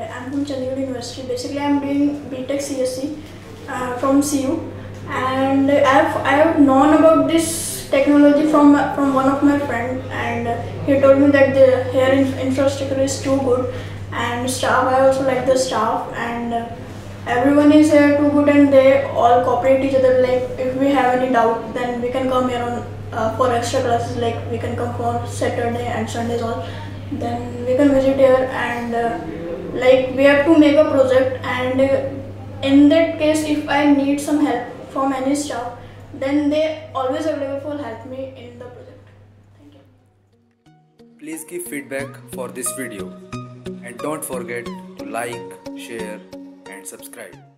I'm from Chandigarh University. Basically, I'm doing BTech CSC from CU, and I have known about this technology from one of my friend, and he told me that the here infrastructure is too good, and staff. I also like the staff, and everyone is here too good, and they all cooperate each other. Like if we have any doubt, then we can come here on for extra classes. Like we can come for Saturday and Sundays all. Then we can visit here, and like we have to make a project, and in that case, if I need some help from any staff, then they always available for help me in the project. Thank you. Please give feedback for this video and don't forget to like, share and subscribe.